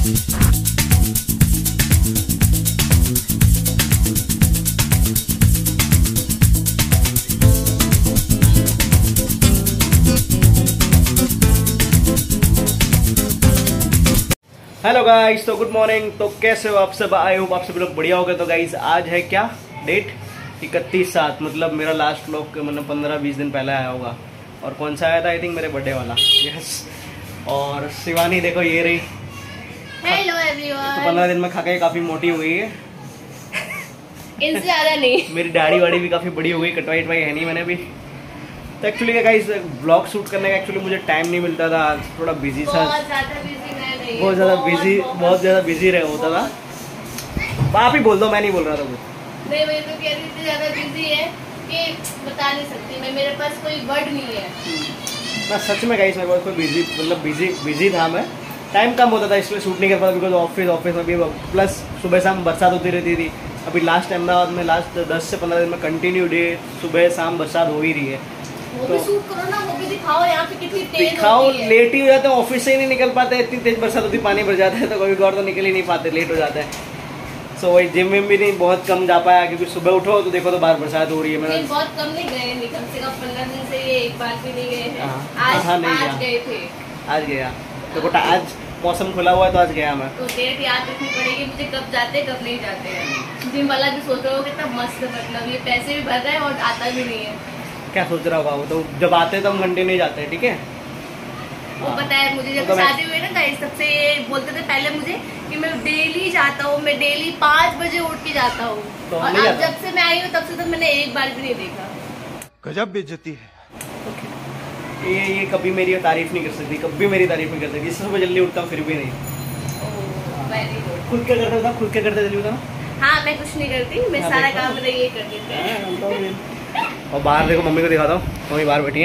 Hello guys, तो good morning. तो कैसे हो आप सब? आई होप आप सब लोग बढ़िया हो गए। तो गाइस आज है क्या डेट? 31/7, मतलब मेरा लास्ट व्लॉग मतलब 15-20 दिन पहले आया होगा। और कौन सा आया था? आई थिंक मेरे बर्थडे वाला। यस। और शिवानी देखो ये रही। Hello everyone. तो 15 दिन में खा के काफी मोटी हुई है। इनसे ज्यादा नहीं। मेरी दाढ़ी वाड़ी भी काफी बड़ी हो गई, कटवाई है नहीं मैंने भी। तो एक्चुअली गाइस ब्लॉग शूट करने का एक्चुअली मुझे टाइम नहीं मिलता था, थोड़ा बिजी था, बहुत ज़्यादा बिजी रहे होता था। आप ही बोल दो, मैं नहीं बोल रहा था कुछ। नहीं, मैं तो कह रही थी ज़्यादा बिजी है कि बता नहीं सकती मैं, मेरे पास कोई वर्ड नहीं है। मैं सच में गाइस मेरे पास कोई बिजी मतलब बिजी था, मैं टाइम कम होता था इसलिए शूट नहीं कर पाता। बिकॉज ऑफिस में भी प्लस सुबह शाम बरसात होती रहती थी। अभी लास्ट अहमदाबाद में लास्ट 10 से 15 दिन में कंटिन्यू डे सुबह शाम बरसात हो ही रही है। वो भी शूट करो ना, वो भी दिखाओ यहाँ पे कितनी तेज दिखाओ। होती है। लेट ही हो जाते हैं, ऑफिस से ही नहीं निकल पाते, इतनी तेज बरसात होती, पानी भर जाता है तो कभी और तो निकल ही नहीं पाते, लेट हो जाता है। सो वही जिम विम भी नहीं, बहुत कम जा पाया क्योंकि सुबह उठो तो देखो तो बाहर बरसात हो रही है। नहीं, बहुत कम नहीं गए, नहीं कम से कम 15 दिन से ये एक बार भी नहीं गए हैं। आज गए थे। आज गया देखो, आज मौसम खुला हुआ है तो आज गया मैं। तो डेट याद रखनी पड़ेगी मुझे, कब जाते कब नहीं जाते हैं। जिम वाला भी सोच रहा हो कितना मस्त, मतलब ये पैसे भी भर रहा है और आता भी नहीं है। क्या सोच रहा होगा वो? तो जब आते हैं तो हम घंटे नहीं जाते हैं, ठीक है। वो पता है मुझे, जब शादी हुई ना गाइस, तब से ये बोलते थे पहले मुझे कि मैं डेली जाता हूँ, मैं डेली 5 बजे उठ के जाता हूँ। तो और अब जब से मैं आई हूँ तब से तो मैंने एक बार भी नहीं देखा। गजब बेइज्जती है। ये कभी मेरी तारीफ नहीं कर सकती, कभी मेरी तारीफ नहीं कर सकती। सुबह जल्दी उठता हूँ फिर भी नहीं। खुद क्या करता था? खुद क्या करते जल्दी बताना। हाँ, मैं कुछ नहीं करती, मैं सारा काम ये कर देती हूँ। और बाहर देखो, मम्मी को दिखाता हूँ, मम्मी बाहर बैठी है।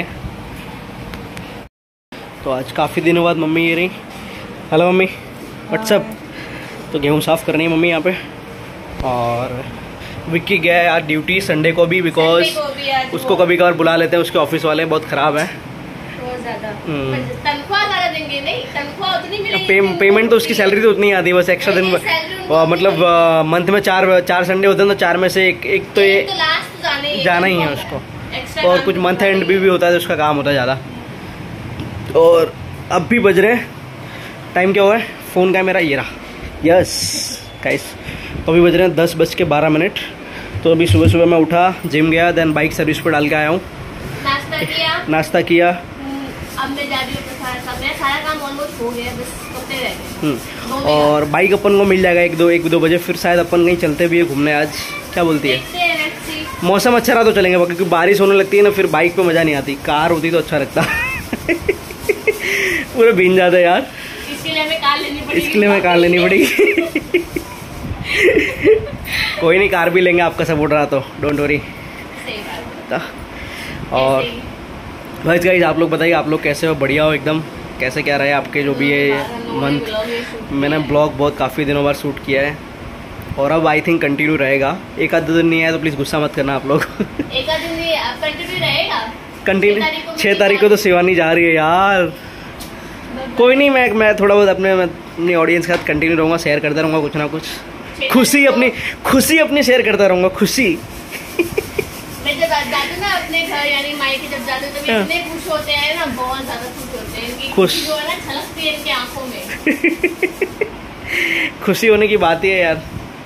तो आज काफ़ी दिनों बाद मम्मी ये रही। Hello mummy, what's up. तो गेहूँ साफ़ करनी है मम्मी यहाँ पे। और विक्की गया है आज ड्यूटी संडे को भी, बिकॉज उसको कभी कभार बुला लेते हैं, उसके ऑफिस वाले बहुत ख़राब है। तनख्वाह ज़्यादा देंगे नहीं, तनख्वाह उतनी मिलेगी। पेमेंट तो उसकी सैलरी तो उतनी आती है, बस एक्स्ट्रा दिन मतलब मंथ में 4 संडे होते हैं, तो 4 में से एक तो ये जाना ही है उसको। और कुछ मंथ एंड भी होता है तो उसका काम होता है ज़्यादा। और अब भी बज रहे, टाइम क्या हुआ है फ़ोन का मेरा, ये रहा। यस गाइस, अभी बज रहे हैं 10:12। तो अभी सुबह सुबह मैं उठा, जिम गया, देन बाइक सर्विस पर डाल के आया हूँ। नाश्ता किया। अब मैं जा रही हूँ, मेरा सारा काम ऑलमोस्ट हो गया, बस कपड़े रह गए। और बाइक अपन को मिल जाएगा 1-2 बजे, फिर शायद अपन कहीं चलते भी है घूमने आज। क्या बोलती है? मौसम अच्छा रहा तो चलेंगे, क्योंकि बारिश होने लगती है ना, फिर बाइक पे मजा नहीं आती। कार होती तो अच्छा लगता। पूरे भीग जाते यार। इसके लिए हमें कार लेनी पड़ेगी। कोई नहीं, कार भी लेंगे, आपका सपोर्ट रहा तो, डोंट वरी। और भाई गाइस, आप लोग बताइए, आप लोग कैसे हो? बढ़िया हो एकदम? कैसे क्या रहे आपके जो भी है मंथ? मैंने ब्लॉग बहुत काफ़ी दिनों बाद शूट किया है और अब आई थिंक कंटिन्यू रहेगा। 1-2 दिन नहीं आया तो प्लीज़ गुस्सा मत करना आप लोग। 1 दिन नहीं, अब कंटिन्यू रहेगा। कंटिन्यू 6 तारीख को तो शिवानी जा रही है यार। कोई नहीं, मैं थोड़ा बहुत अपनी ऑडियंस के साथ कंटिन्यू रहूँगा, शेयर करता रहूँगा कुछ ना कुछ। खुशी अपनी शेयर करता रहूँगा, खुशी। मैं जब जाते ना अपने घर, यानी मायके जब जाते तो इतने खुश होते हैं ना, बहुत ज्यादा खुश होते हैं। इनकी खुशी जो है ना, झलकती है इनकी आंखों में। खुशी होने की बात ही है यार।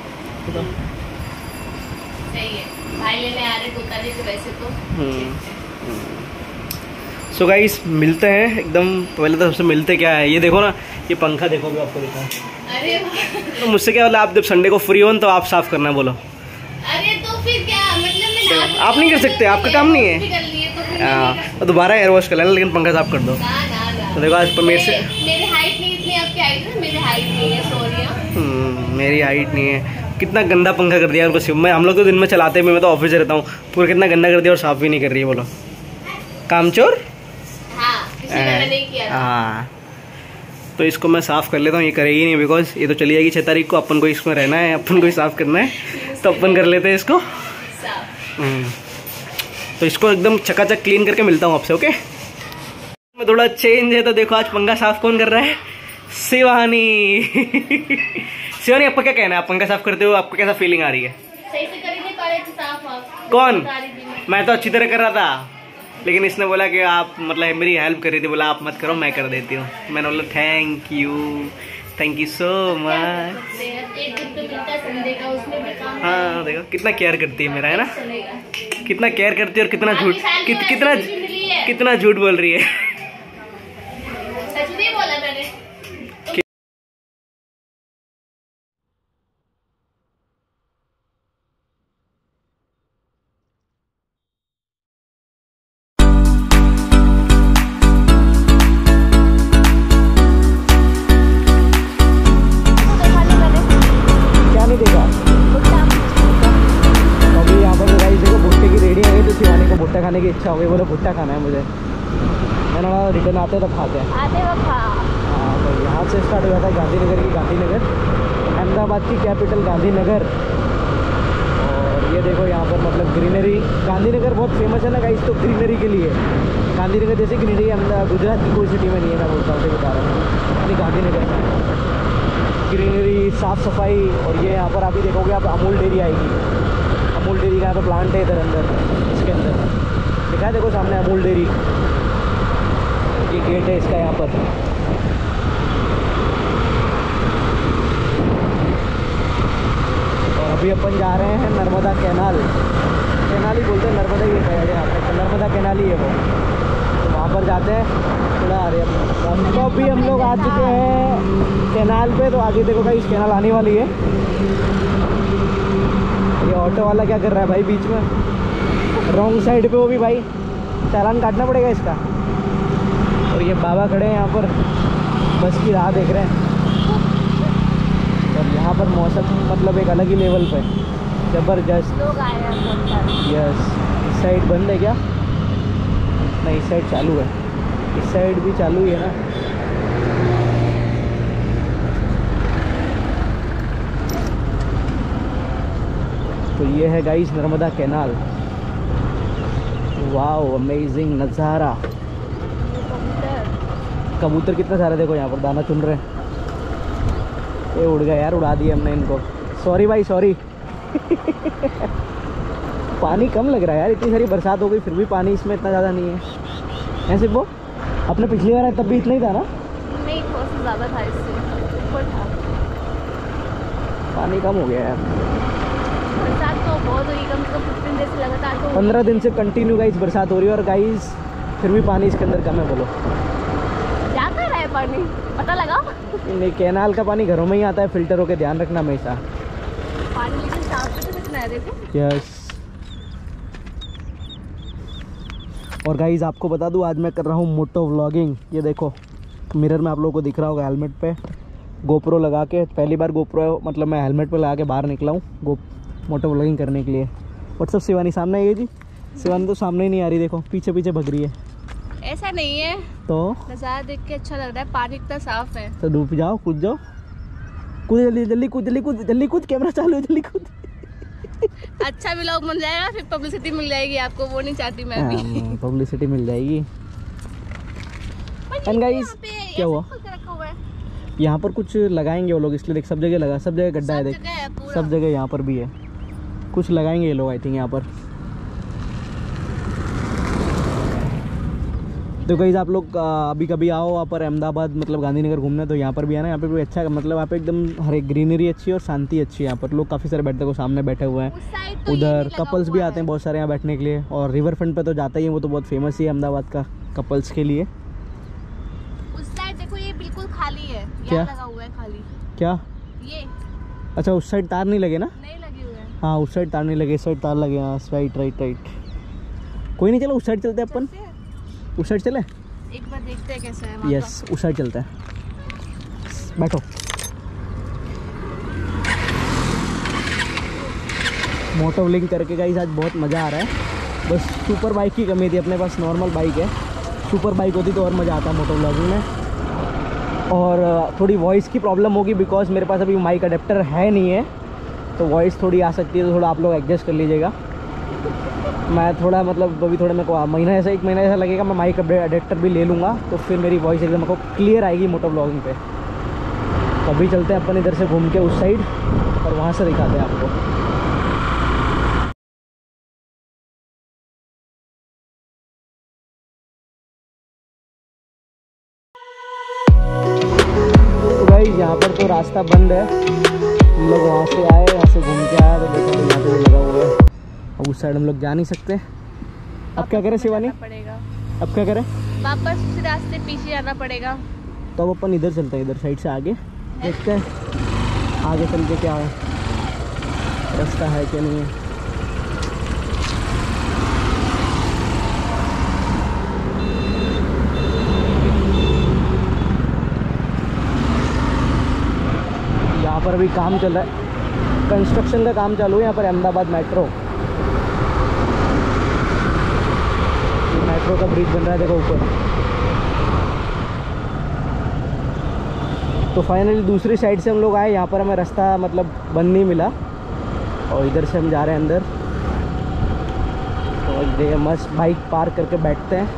सही है, भाई लेने आ रहे तोता जी को वैसे तो। सो गाइस, मिलते हैं एकदम पहले तो सबसे मिलते क्या है, ये देखो ना, ये पंखा देखो, भी आपको दिखा। अरे तो मुझसे क्या बोला, आप जब संडे को फ्री हो तो आप साफ करना, बोलो। अरे तो फिर क्या मतलब, आप नहीं कर सकते, आपका काम नहीं है। हाँ, दोबारा एयर वॉश कर लेना, लेकिन पंखा साफ कर दो। तो देखो आज मेरे हाइट नहीं, इतनी आपकी हाइट है, मेरी हाइट नहीं है, सॉरी। मेरी हाइट नहीं है। कितना गंदा पंखा कर दिया उनको। मैं हम लोग तो दिन में चलाते हैं, मैं तो ऑफिस रहता हूँ, पूरा कितना गंदा कर दिया और साफ भी नहीं कर रही है, बोलो कामचोर। हाँ, तो इसको मैं साफ़ कर लेता हूँ, ये करेगी नहीं बिकॉज ये तो चली जाएगी 6 तारीख को, अपन को इसमें रहना है, अपन को ही साफ़ करना है, तो अपन कर लेते हैं इसको। तो इसको एकदम चकाचक क्लीन करके मिलता हूँ आपसे, ओके। मैं थोड़ा चेंज है तो देखो आज पंखा साफ़ कौन कर रहा है? शिवानी शिवानी आपका क्या कहना है? आप पंखा साफ करते हो, आपको कैसा फीलिंग आ रही है? सही से कर ही नहीं पा रहे थे साफ आप। कौन? मैं तो अच्छी तरह कर रहा था, लेकिन इसने बोला कि आप मतलब मेरी हेल्प कर रही थी, बोला आप मत करो मैं कर देती हूँ। मैंने बोला थैंक यू सो मच। एक दिन तो मिलता है संडे का, उसमें भी काम। हाँ देखो कितना केयर करती है मेरा, है ना? कितना केयर करती है और कितना झूठ कितना झूठ बोल रही है। सच नहीं बोला मैंने। क्या नहीं देखा? अभी यहाँ पर गाइस देखो भुट्टे की रेडी है, तो शिवानी को भुट्टा खाने की इच्छा हो गई, बोले भुट्टा खाना है मुझे। मैंने बोला रिटर्न आते तब खाते हैं। हाँ तो यहाँ से स्टार्ट हो जाता है गांधीनगर की गांधीनगर, अहमदाबाद की कैपिटल गांधीनगर। और ये देखो यहाँ पर मतलब ग्रीनरी, गांधीनगर बहुत फेमस है ना गाइस तो ग्रीनरी के लिए। गांधीनगर जैसे ग्रीनरी गुजरात की कोई सिटी में नहीं है, मैं बोलता हूँ बता रहा हूँ, यानी गांधीनगर में ग्रीनरी, साफ़ सफाई। और ये यहाँ पर अभी देखोगे आप अमूल डेयरी आएगी, अमूल डेयरी का यहाँ पर प्लांट है इधर अंदर, इसके अंदर दिखा है देखो सामने अमूल डेयरी, ये गेट है इसका यहाँ पर। और अभी अपन जा रहे हैं नर्मदा कैनाल, कैनाल ही बोलते हैं, नर्मदा ही है यहाँ पर, नर्मदा कैनाल ही है वो, तो वहाँ पर जाते हैं थोड़ा। आ रही है तो अभी हम लोग आ चुके हैं कैनाल पे, तो आगे देखो भाई इस कैनाल आने वाली है। ये ऑटो वाला क्या कर रहा है भाई बीच में, रॉन्ग साइड पे, वो भी भाई चालान काटना पड़ेगा इसका। और ये बाबा खड़े हैं यहाँ पर, बस की राह देख रहे हैं। और यहाँ पर मौसम मतलब एक अलग ही लेवल पे, ज़बरदस्त लोग आए हैं। यस। इस साइड बंद है क्या? नहीं इस साइड चालू है, इस साइड भी चालू ही है ना। तो ये है guys Narmada canal. Wow amazing नज़ारा। कबूतर कितना सारा देखो यहाँ पर दाना चुन रहे हैं। ये उड़ गया यार, उड़ा दिया हमने इनको, सॉरी भाई सॉरी। पानी कम लग रहा है यार, इतनी सारी बरसात हो गई फिर भी पानी इसमें इतना ज़्यादा नहीं है। ऐसे वो अपने पिछली बार तब भी इतना ही था ना? नहीं थोड़ा सा ज़्यादा था, इससे ऊपर था। पानी कम हो गया यार, बरसात तो बहुत हुई, कम से कम 15 दिन से लगातार तो 15 दिन से कंटिन्यू गाइस बरसात हो रही है। और गाइस फिर भी पानी इसके अंदर कम है, बोलो जाता रहा है पानी, पता लगा? नहीं कैनाल का पानी घरों में ही आता है, फिल्टर होके ध्यान रखना हमेशा। पानी लेकिन साफ तो कितना है देखो। यस। और गाइस आपको बता दूं आज मैं कर रहा हूँ मोटो व्लॉगिंग। ये देखो मिरर में आप लोगों को दिख रहा होगा, हेलमेट पे गोप्रो लगा के, पहली बार गोप्रो मतलब मैं हेलमेट पे लगा के बाहर निकला हूँ मोटो व्लॉगिंग करने के लिए। व्हाट्सअप शिवानी सामने आई है जी, शिवानी तो सामने ही नहीं आ रही, देखो पीछे पीछे भग रही है। ऐसा नहीं है तो नज़ारा देख के अच्छा लग रहा है, पानी इतना साफ है। तो डूब जाओ, कूद जाओ, कूद जल्दी जल्दी कूद जल्दी कूद जल्दी कूद, कैमरा चालू है, जल्दी कूद। अच्छा व्लॉग मिल जाएगा, फिर पब्लिसिटी मिल जाएगी आपको, वो नहीं चाहती मैं भी। पब्लिसिटी मिल जाएगी। एंड गाइस क्या हुआ, यहाँ पर कुछ लगाएंगे वो लोग, इसलिए देख सब जगह लगा, सब जगह गड्ढा है, देख सब जगह यहाँ पर भी है, कुछ लगाएंगे ये लोग आई थिंक यहाँ पर। तो गाइस आप लोग अभी कभी आओ वहाँ पर अहमदाबाद मतलब गांधीनगर घूमने, तो यहाँ पर भी आना, यहाँ पे भी अच्छा मतलब यहाँ पे एकदम हर एक ग्रीनरी अच्छी है और शांति अच्छी है। यहाँ पर लोग काफ़ी सारे बैठते हैं, सामने बैठे हुए हैं, उधर कपल्स भी आते हैं बहुत सारे यहाँ बैठने के लिए। और रिवर फ्रंट पे तो जाता ही है, वो तो बहुत फेमस ही है अहमदाबाद का कपल्स के लिए। उस साइड देखो ये बिल्कुल खाली है, क्या लगा हुआ है खाली, क्या ये अच्छा उस साइड तार नहीं लगे ना? नहीं लगे हुए हैं। हाँ उस साइड तार नहीं लगे, इस साइड तार लगे। हाँ राइट राइट राइट, कोई नहीं चलो उस साइड चलते हैं अपन, उस साइड चले एक बार देखते हैं कैसा है। यस उस साइड चलते हैं, बैठो। मोटो व्लॉगिंग करके गाइस आज बहुत मज़ा आ रहा है। बस सुपर बाइक की कमी थी, अपने पास नॉर्मल बाइक है, सुपर बाइक होती तो और मज़ा आता मोटो व्लॉगिंग में। और थोड़ी वॉइस की प्रॉब्लम होगी बिकॉज मेरे पास अभी माइक अडेप्टर है नहीं है, तो वॉइस थोड़ी आ सकती है, तो थोड़ा आप लोग एडजस्ट कर लीजिएगा। मैं थोड़ा मतलब अभी थोड़ा मेरे को महीना ऐसा 1 महीना ऐसा लगेगा, मैं माइक अडेप्टर भी ले लूँगा, तो फिर मेरी वॉइस एकदम को क्लियर आएगी मोटो व्लॉगिंग पे। अभी चलते हैं अपन इधर से घूम के उस साइड और वहाँ से दिखाते हैं आपको। तो भाई यहाँ पर तो रास्ता बंद है, हम लोग वहाँ से आए, यहाँ से घूम के आए, तो देखो यहाँ पे भी लगा हुआ है। अब उस साइड हम लोग जा नहीं सकते। अब क्या करें शिवानी? पड़ेगा। अब क्या करें? वापस उसी रास्ते पीछे जाना पड़ेगा। तो अब अपन इधर चलते हैं, इधर साइड से आगे देखते हैं आगे चल के क्या है, रास्ता है क्या नहीं है। यहाँ पर अभी काम चल रहा है, कंस्ट्रक्शन का काम चालू है यहाँ पर। अहमदाबाद मेट्रो का ब्रिज बन रहा है, देखो ऊपर। तो फाइनली दूसरी साइड से हम लोग आए, यहाँ पर हमें रास्ता मतलब बंद नहीं मिला और इधर से हम जा रहे हैं अंदर। तो मस्त बाइक पार्क करके बैठते हैं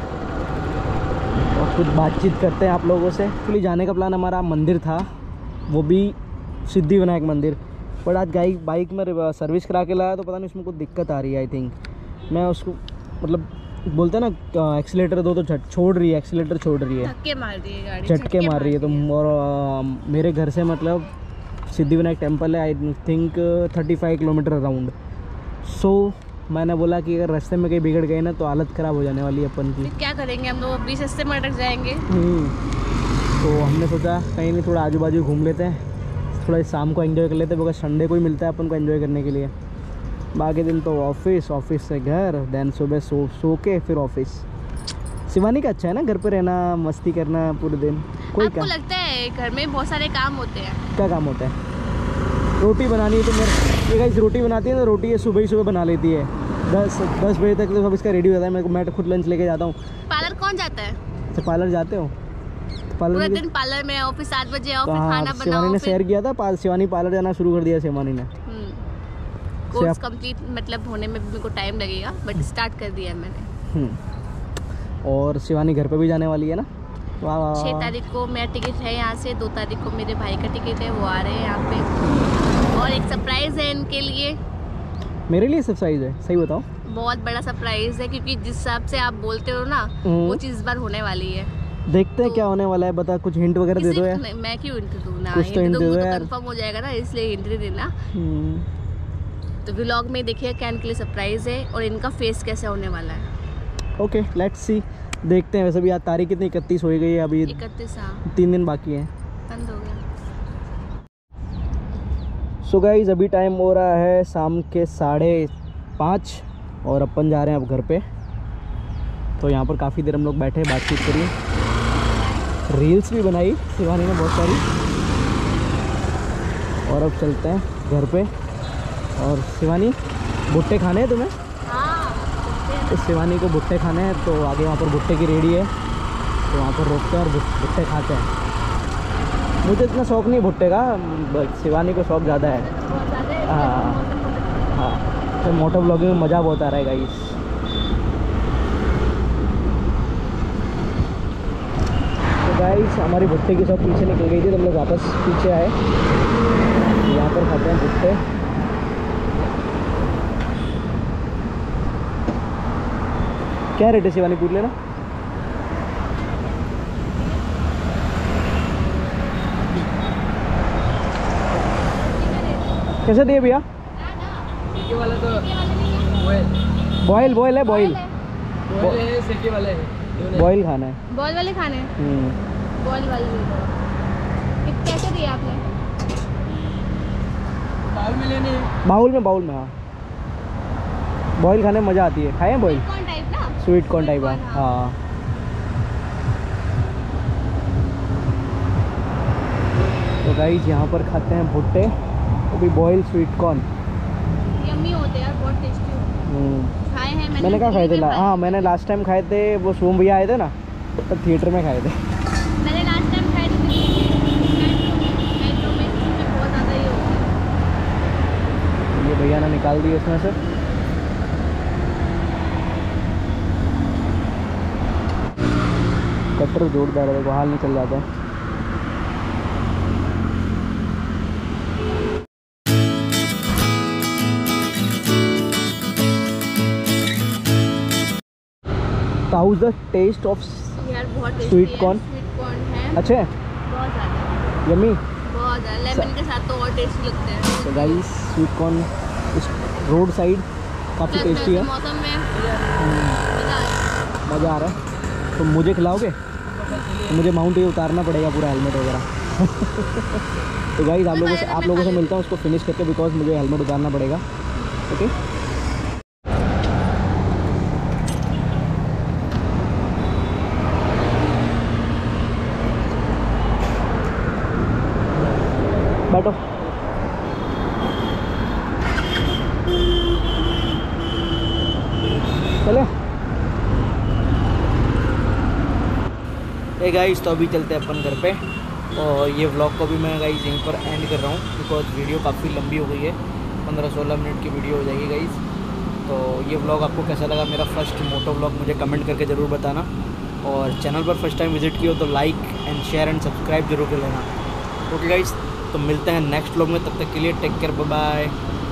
और कुछ बातचीत करते हैं आप लोगों से। एक्चुअली जाने का प्लान हमारा मंदिर था, वो भी सिद्धि विनायक मंदिर, बट आज बाइक में सर्विस करा के लाया तो पता नहीं उसमें कुछ दिक्कत आ रही है। आई थिंक मैं उसको मतलब बोलते हैं ना एक्सीलेटर दो तो छोड़ रही है, एक्सीलेटर छोड़ रही है, धक्के मार रही है गाड़ी, झटके मार रही है। तो और मेरे घर से मतलब सिद्धि विनायक टेम्पल है I think 35 kilometre around. So मैंने बोला कि अगर रास्ते में कहीं बिगड़ गए ना तो हालत ख़राब हो जाने वाली है अपन की। क्या करेंगे हम लोग, 20 रास्ते में अटक जाएंगे। तो हमने सोचा कहीं नहीं थोड़ा आजू बाजू घूम लेते हैं, थोड़ा शाम को एंजॉय कर लेते हैं, बिकॉज संडे को ही मिलता है अपन को एंजॉय करने के लिए। बाकी दिन तो ऑफिस से घर, देन सुबह सो के फिर ऑफिस। शिवानी का अच्छा है ना घर पे रहना, मस्ती करना पूरे दिन। कोई आपको लगता है घर में बहुत सारे काम होते हैं? क्या काम होता है? रोटी बनानी है तो मेरे गाइस रोटी बनाती है ना, रोटी ये सुबह ही सुबह बना लेती है। 10 बजे तक तो सब इसका रेडी हो जाता है। मेरे को मैं खुद लंच लेके जाता हूँ। पार्लर कौन जाता है? तो पार्लर जाते हो? पूरा दिन पार्लर में, ऑफिस 7 बजे आओ, फिर खाना बनाओ। शिवानी ने शेयर किया था, शिवानी पार्लर जाना शुरू कर दिया शिवानी ने। कोर्स कंप्लीट मतलब होने में मेरे को टाइम लगेगा, बट स्टार्ट कर दिया है मैंने। और शिवानी घर पे भी जाने वाली है ना? 6 तारीख को मेरा टिकट है यहाँ से, 2 तारीख को मेरे भाई का टिकट है, वो आ रहे हैं यहाँ पे। और एक सरप्राइज है इनके लिए। मेरे लिए सरप्राइज है? सही बताओ। बहुत बड़ा सरप्राइज है, क्योंकि जिस हिसाब से आप बोलते हो ना वो चीज़ इस बार होने वाली है। देखते हैं क्या होने वाला है, बता कुछ हिंट वगैरह दे दो यार। मैं क्यों हिंट दूँ ना, कुछ तो हिंट दे दो यार, कंफर्म हो जाएगा ना, इसलिए हिंट दे देना। तो व्लॉग में देखिएगा क्या इनके लिए सरप्राइज है और इनका फेस कैसे होने वाला है। ओके लेट्स सी, देखते हैं। वैसे भी आज तारीख कितनी 31 हो गई है, अभी 31। हाँ 3 दिन बाकी है, बंद हो गया। सो गाइज अभी टाइम हो रहा है शाम के 5:30 और अपन जा रहे हैं अब घर पे। तो यहाँ पर काफ़ी देर हम लोग बैठे बातचीत करी, रील्स भी बनाई शिवानी ने बहुत सारी, और अब चलते हैं घर पे। और शिवानी भुट्टे खाने हैं तुम्हें? हाँ तो शिवानी को भुट्टे खाने हैं, तो आगे वहाँ पर भुट्टे की रेडी है, तो वहाँ पर रोकते हैं और भुट्टे खाते हैं। मुझे इतना शौक़ नहीं भुट्टे का, शिवानी को शौक़ ज़्यादा है। हाँ तो मोटो ब्लॉगिंग में मज़ा बहुत आ रहा है गाइस। तो गाइस हमारी भुट्टे की शॉप पीछे निकल गई थी, तो हम लोग वापस पीछे आए, यहाँ पर खाते हैं भुट्टे। क्या रेट है शिवानी पूछ लेना। कैसे दिए भैया? वाला तो बॉयल है, बॉयल है, सेके वाला है, बॉयल खाना है। बॉल वाले खाने हैं? बॉल वाले कैसे दिए आपने? बाउल में लेने हैं। बाउल में हाँ, बॉयल खाने में मज़ा आती है। खाए बॉयल? Sweet corn type. हाँ तो गाइस यहाँ पर खाते हैं भुट्टे, वो भी बॉयल स्वीट कॉर्न। यम्मी होते हैं यार, बहुत टेस्टी होते हैं। खाए हैं मैंने कहा खाए थे? हाँ मैंने लास्ट टाइम खाए थे, वो सोम भैया आए थे ना, तब थिएटर में खाए थे। मैंने लास्ट टाइम खाए थे मेट्रो में, बहुत ज़्यादा ही होता है। ये भैया ने निकाल दिए इसमें से। कटर जोरदार है, बाहर निकल जाता है। How is the taste of यार बहुत टेस्टी स्वीट है। कॉर्न? स्वीट कॉर्न है अच्छा है, बहुत ज़्यादा, यम्मी। बहुत ज़्यादा। लेमन के साथ तो और टेस्टी लगते हैं। तो गाइस स्वीट कॉर्न इस रोड साइड काफ़ी टेस्टी है। मौसम में मज़ा आ रहा है। तो मुझे खिलाओगे? तो मुझे माउंट ये उतारना पड़ेगा पूरा हेलमेट वगैरह। तो गाइस आप लोगों से मिलता हूँ उसको फिनिश करके, बिकॉज मुझे हेलमेट उतारना पड़ेगा। ओके बैठो। चले गाइस, तो अभी चलते हैं अपन घर पे। और ये व्लॉग को भी मैं गाइस यहीं पर एंड कर रहा हूँ, बिकॉज वीडियो काफ़ी लंबी हो गई है, 15-16 मिनट की वीडियो हो जाएगी गाइस। तो ये व्लॉग आपको कैसा लगा, मेरा फर्स्ट मोटो व्लॉग, मुझे कमेंट करके ज़रूर बताना। और चैनल पर फर्स्ट टाइम विजिट किया हो तो like and share and subscribe जरूर कर लेना। ओके गाइस, तो मिलते हैं नेक्स्ट व्लॉग में, तब तक के लिए टेक केयर, बाय बाय।